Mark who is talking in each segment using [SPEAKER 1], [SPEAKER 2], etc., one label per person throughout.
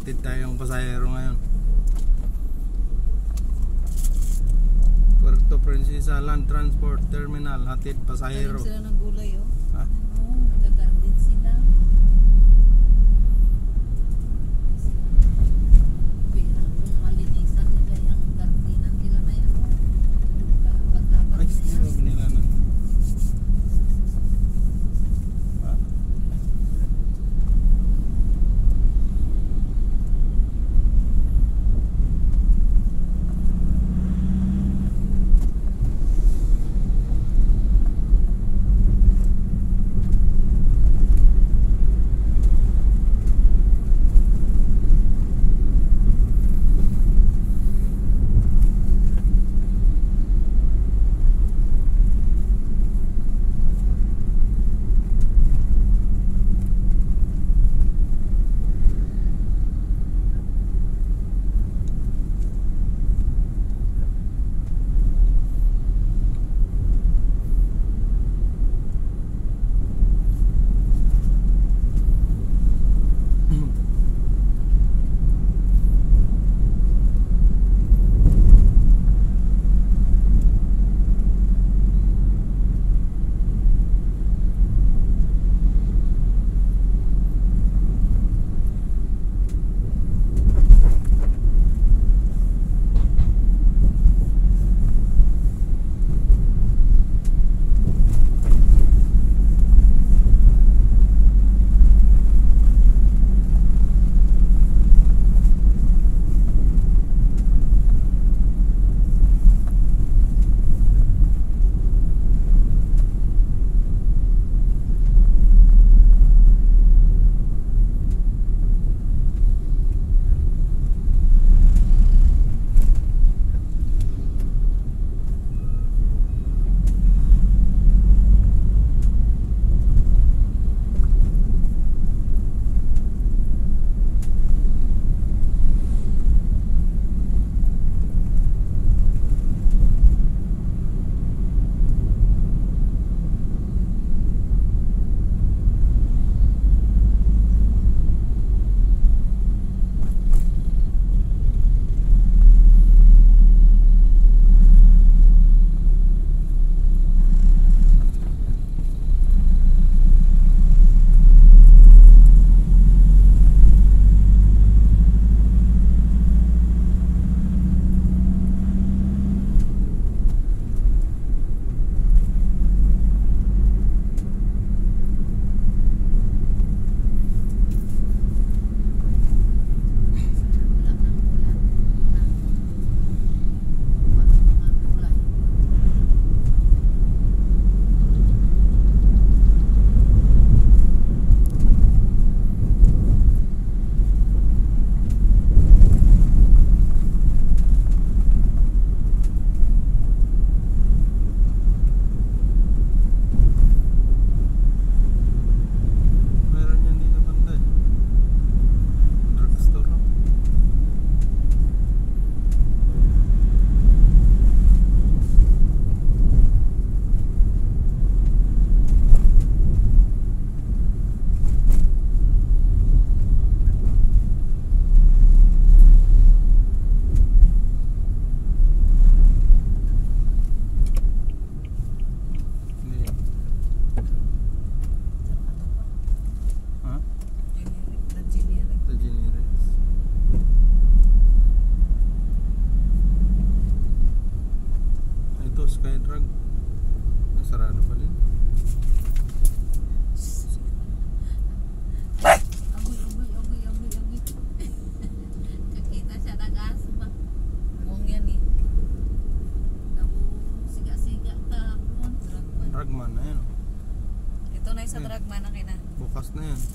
[SPEAKER 1] Hatid tayong pasahero ngayon. Puerto Princesa Land Transport Terminal, hatid pasahero.
[SPEAKER 2] Sila ng gulay, oh.
[SPEAKER 1] Ha?
[SPEAKER 2] Nagagarden sila. Pero kung malinisan nila yung gardenan nila na yan, pagkabag
[SPEAKER 1] Ay,
[SPEAKER 2] na yan.
[SPEAKER 1] huwag nila na. Ha? Skytrug nasarado pa din.
[SPEAKER 2] Kakita siya nagas ba? Buong yan eh. Siga-siga ka.
[SPEAKER 1] Dragman na yan.
[SPEAKER 2] Ito na isa dragman na kina.
[SPEAKER 1] Bukas na yan.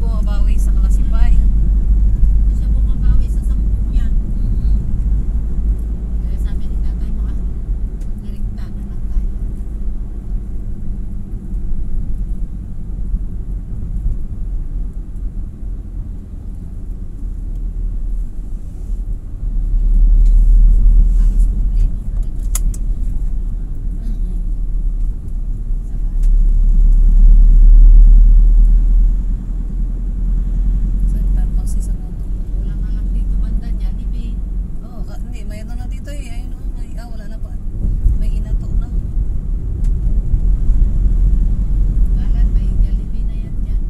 [SPEAKER 3] bumabawi sa Kalasipay.
[SPEAKER 2] Siya bumabawi sa 10 niya. Kaya sabi ni tatay mo, direkta na lang tayo. Halos kumpleto na rin kasi dito. Sa bahay.
[SPEAKER 3] Saan magsisarado?
[SPEAKER 2] Wala nga lang dito banda, Jollibee.
[SPEAKER 3] Oo, hindi, may ano na dito eh. Ayun o, may, wala na pa. May inato na.
[SPEAKER 2] Galan, may Jollibee na yan dyan.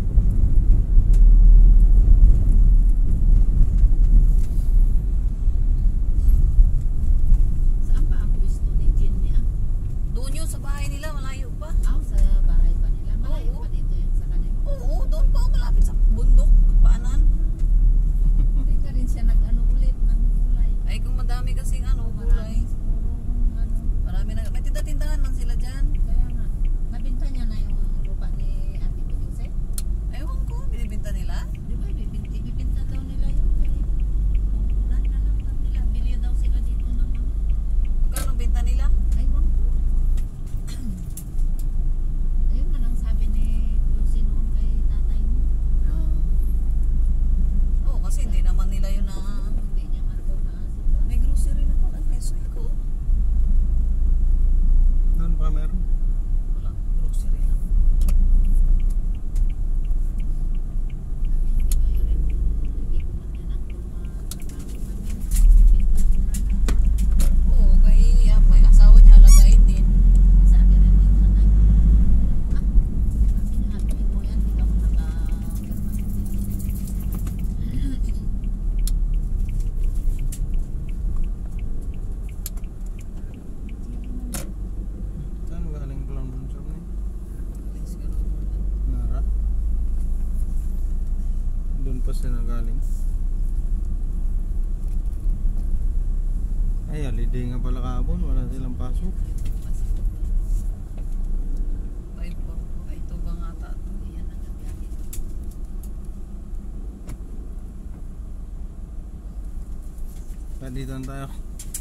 [SPEAKER 2] Saan ba ang pwesto ni Jen niya?
[SPEAKER 3] Doon yun sa bahay nila, malayo pa.
[SPEAKER 2] Sa bahay pa nila. Malayo
[SPEAKER 3] Oo.
[SPEAKER 2] pa dito yung sa kanila.
[SPEAKER 3] Oo, doon pa, malapit sa bundok, paanan.
[SPEAKER 2] Hindi na rin siya nag-ano ulit ng gulay.
[SPEAKER 3] Ay, kung madami kasing ano, gulay.
[SPEAKER 2] Marami siguro kung ano.
[SPEAKER 3] Marami na, may tinda-tindahan man sila dyan.
[SPEAKER 2] Kaya nga, nabinta niya na yung lupa ni Ate Mo Joseph.
[SPEAKER 3] Ewan ko, binibinta nila.
[SPEAKER 2] Di ba, bibinta daw nila yun. Kaya, na lang daw nila. Bili daw sila dito ng ano.
[SPEAKER 3] Magkano binta nila?
[SPEAKER 2] Aywan ko. Ayun man ang sabi ni Lucy noon kay tatay mo.
[SPEAKER 3] Oo, kasi hindi naman nila yun na...
[SPEAKER 2] Hindi niya man daw naasita.
[SPEAKER 3] May grocery na pala, may ko.
[SPEAKER 1] Doon pa meron.
[SPEAKER 3] Wala, grocery na.
[SPEAKER 2] Sabi, hindi kayo rin. Hindi ko man yan ang tumatrabaho kami. Benta ko na lang.
[SPEAKER 3] Oo, kay may asawa niya, alagain din.
[SPEAKER 2] Sabi rin ni tatay. Sabi niya, hatuin mo yan. Hindi ka mo nakapirma.
[SPEAKER 1] Saan galing Clown Bonsam ni?
[SPEAKER 3] Alis ka na.
[SPEAKER 1] Nara. Doon pa sila galing. Ay, holiday nga pala kahapon. Wala silang pasok.
[SPEAKER 3] Ay, ito ba nga ata?
[SPEAKER 2] Yan ang gabi.
[SPEAKER 1] Kaya dito na tayo.